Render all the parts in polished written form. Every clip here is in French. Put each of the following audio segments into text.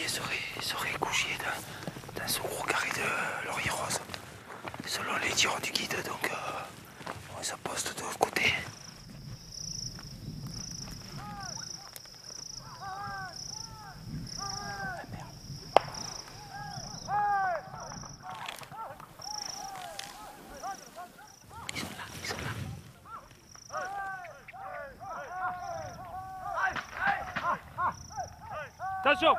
sanglier serait couché dans ce gros carré de laurier rose, selon les dires du guide, donc ça poste de l'autre côté. Attention.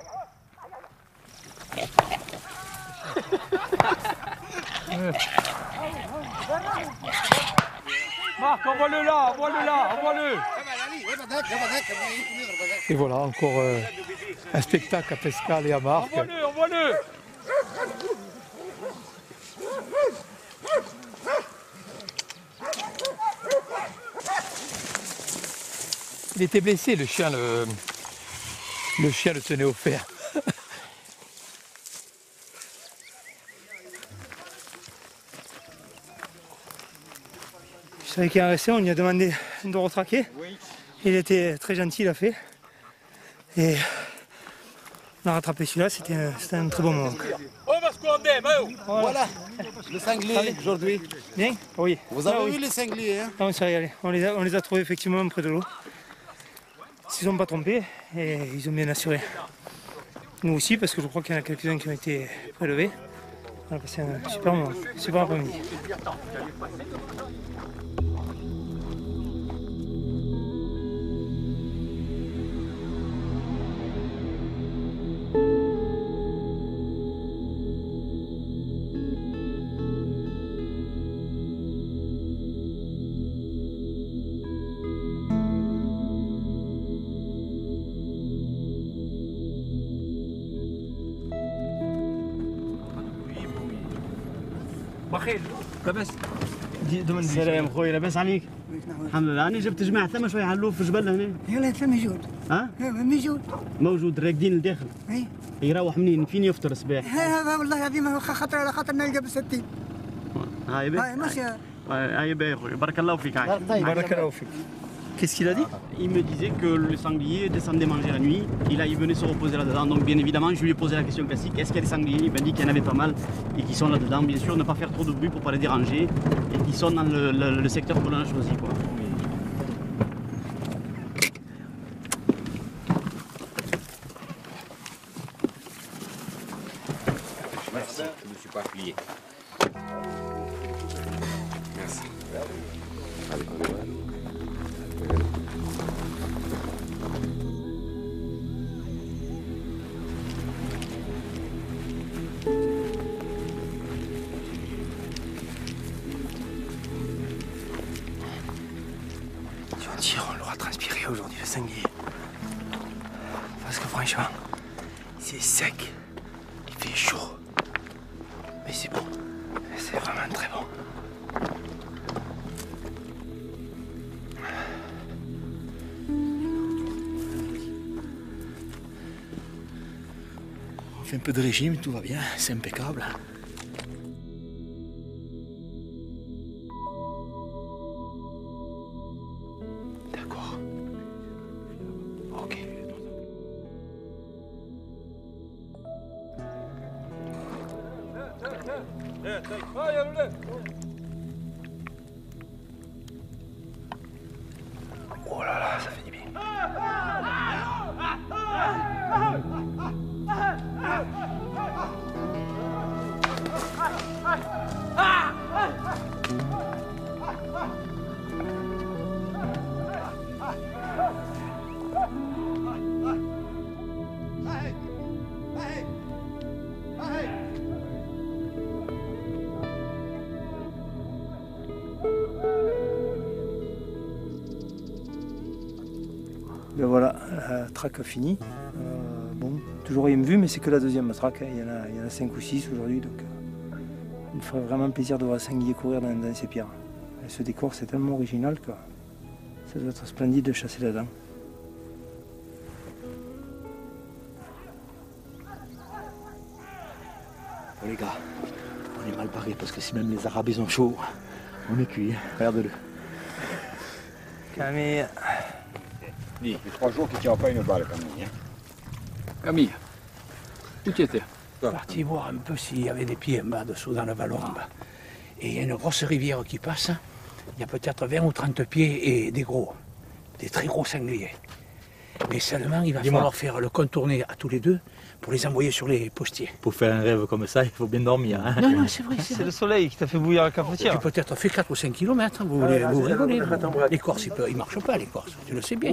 Marc, envoie-le là, envoie-le là, envoie-le. Et voilà, encore un spectacle à Pescal et à Marc. Envoie-le, envoie-le. Il était blessé, le chien le tenait au fer. Je savais qu'il en restait, on lui a demandé de retraquer. Oui. Il était très gentil, il a fait. Et on a rattrapé celui-là, c'était un très bon moment. Voilà, le sanglier aujourd'hui. Bien? Oui. Vous avez vu les sangliers, hein? Ah, on s'est régalé. On les a trouvés effectivement près de l'eau. Ils ne sont pas trompés et ils ont bien assuré. Nous aussi, parce que je crois qu'il y en a quelques-uns qui ont été prélevés. On a passé un super moment, super après-midi. بخير لاباس السلام خويا لاباس عليك؟ الحمد لله راني جبت جماعة ثما شوية علوف في الجبل هنا. يلا ثم موجود. ها؟ موجود. موجود راكدين لداخل. اي. يروح منين؟ فين يفطر الصباح؟ هذا والله العظيم خاطر على خاطر نلقى ب60. هاي باهي. هاي ماشي. هاي باهي خويا بارك الله فيك. بارك الله فيك. Qu'est-ce qu'il a dit? Il me disait que le sanglier descendait manger la nuit, il venait se reposer là-dedans, donc bien évidemment je lui ai posé la question classique, est-ce qu'il y a des sangliers? Il m'a dit qu'il y en avait pas mal et qui sont là-dedans, bien sûr ne pas faire trop de bruit pour pas les déranger et qui sont dans le secteur que l'on a choisi quoi. Merci, je ne me suis pas plié. Merci. Si on tire, on l'aura transpiré aujourd'hui, le sanglier. Parce que franchement, c'est sec, il fait chaud. Mais c'est bon, c'est vraiment très bon. On fait un peu de régime, tout va bien, c'est impeccable. D'accord. Ok. Oh là là, ça fait du bien. Ben voilà, la traque finie. Bon, toujours rien vu, mais c'est que la deuxième traque. Il y en a 5 ou 6 aujourd'hui, donc il me ferait vraiment plaisir de voir un sanglier courir dans ces pierres. Et ce décor, c'est tellement original que ça doit être splendide de chasser là-dedans. Oh les gars, on est mal barrés parce que si même les Arabes ils ont chaud, on est cuit, regarde-le. Camille. Dis, il y a 3 jours qu'il ne tire pas une balle, Camille. Hein. Camille, Où tu étais? Parti voir un peu s'il y avait des pieds en bas dessous dans le vallon en bas. Et il y a une grosse rivière qui passe. Il y a peut-être 20 ou 30 pieds et des très gros sangliers. Mais seulement il va falloir faire le contourner à tous les deux pour les envoyer sur les postiers. Pour faire un rêve comme ça, il faut bien dormir. Hein. Non, non, c'est vrai. C'est le soleil qui t'a fait bouillir la cafetière. J'ai peut-être fait 4 ou 5 km, vous rigolez. Les Corses, ils ne marchent pas, les Corses, tu le sais bien.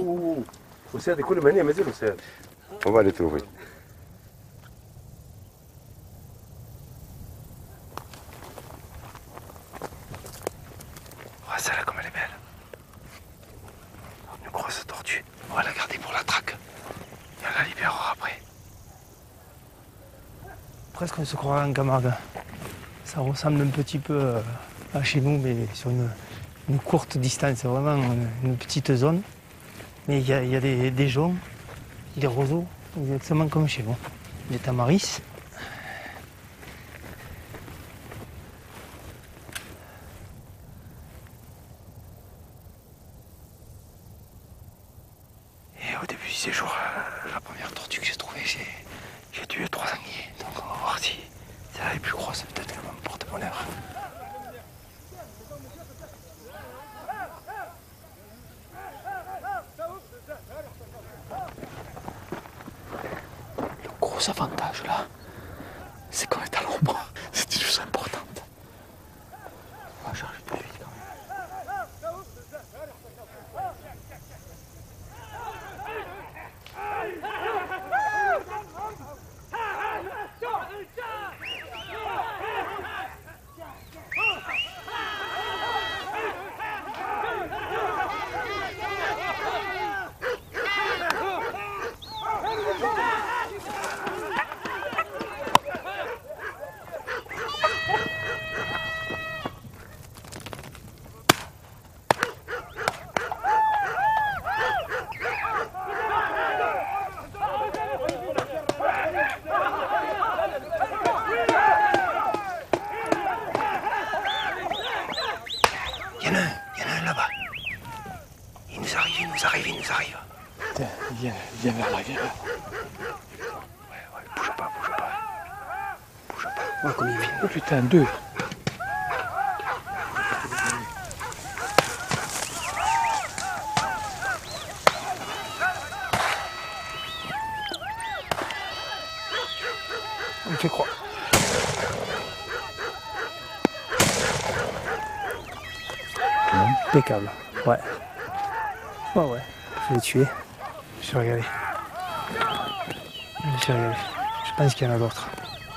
On va les trouver. Oh, celle-là, comme elle est belle. Une grosse tortue. On va la garder pour la traque. Et on la libérera après. Presque on se croirait en Camargue. Ça ressemble un petit peu à chez nous, mais sur une courte distance. C'est vraiment une petite zone. Mais il y a des joncs, des roseaux, exactement comme chez vous. Des tamaris. Et au début du séjour, la première tortue que j'ai trouvée, j'ai tué 3 sangliers. Donc on va voir si elle est plus grosse, peut-être qu'elle va me porter bonheur. Le gros avantage là, c'est qu'on est à l'ombre. C'est une chose importante. On va charger plus vite quand même. Il y en a un là-bas. Il nous arrive. Tiens, viens vers là, viens là. Ouais, bouge pas. Oh, comme il vient. Oh putain, 2. On me fait croire. Impeccable. Ouais. Ouais. Je l'ai tué. Je suis régalé. Je pense qu'il y en a d'autres.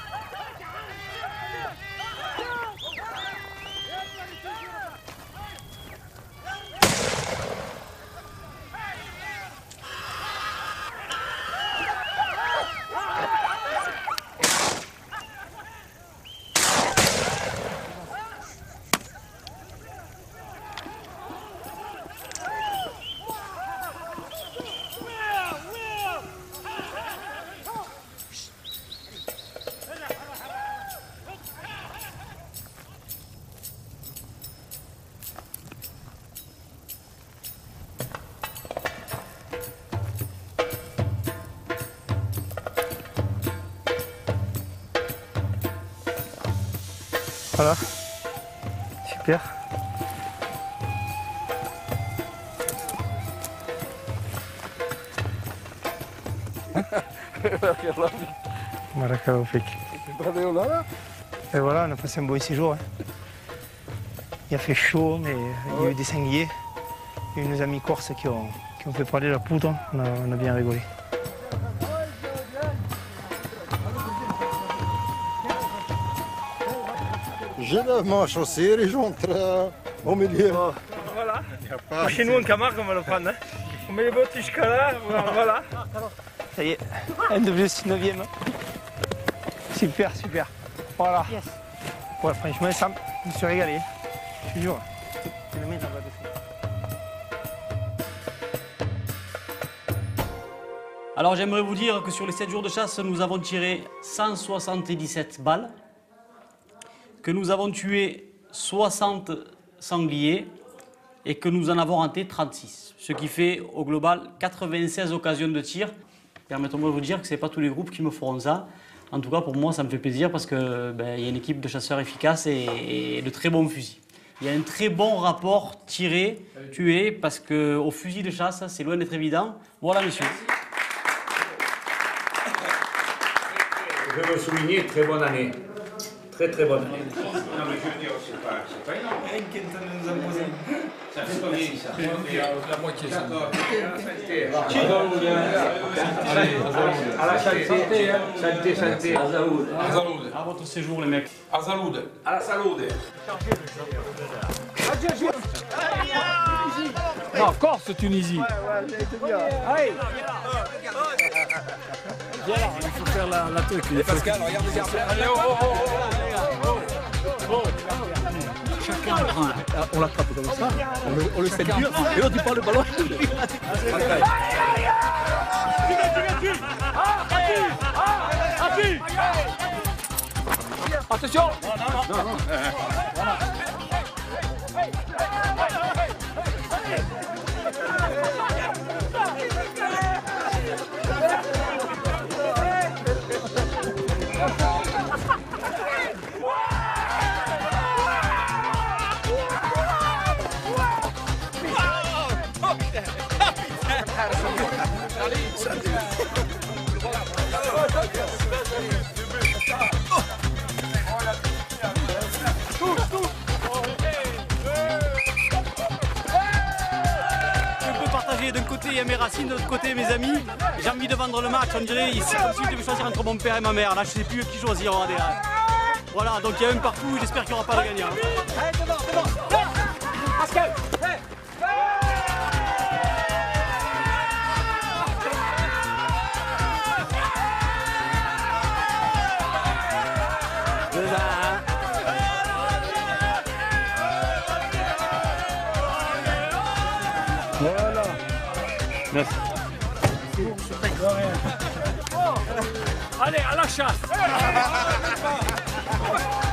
Voilà. Super. Barakallahu fik. Et voilà, on a passé un beau séjour. Hein. Il a fait chaud, mais il y a eu des sangliers. Il y a eu nos amis corses qui ont fait parler la poudre. On a bien rigolé. Je lève ma chaussure et j'entre au milieu. Voilà. Chez nous en Camargue, on va le prendre. Hein. On met les bottes jusqu'à là, voilà. Ça y est, un de plus, 9e. Super. Voilà. Yes. Ouais, franchement, ça, je me suis régalé. Je te jure. Je le mets dans la dessus. Alors j'aimerais vous dire que sur les 7 jours de chasse, nous avons tiré 177 balles, que nous avons tué 60 sangliers et que nous en avons renté 36. Ce qui fait au global 96 occasions de tir. Permettez-moi de vous dire que ce n'est pas tous les groupes qui me feront ça. En tout cas, pour moi, ça me fait plaisir parce que y a une équipe de chasseurs efficaces et de très bons fusils. Il y a un très bon rapport tiré-tué parce qu'au fusil de chasse, c'est loin d'être évident. Voilà, monsieur. Je veux souligner, très bonne année. Très très bonne année. Non, mais je veux dire, c'est pas énorme. Rien qu'elle nous a posé. Ça fait combien ça? La moitié. À la santé, hein. Santé. Azaloud. À votre séjour, les mecs. Azaloud. À la saloude. Non, Corse, Tunisie. Allez. Viens là, il faut faire la truc. Pascal, regarde. Allez, Chacun prend, on l'attrape comme ça, on le ceinture, et l'autre il prend le ballon. Attention. Non. D'un côté, il y a mes racines, de l'autre côté, mes amis. J'ai envie de vendre le match, on dirait, c'est comme si je devais choisir entre mon père et ma mère. Là, je sais plus qui choisir. Voilà, donc il y a un partout, j'espère qu'il n'y aura pas de gagnant. Pascal. Voilà. Merci. Allez, à la chasse.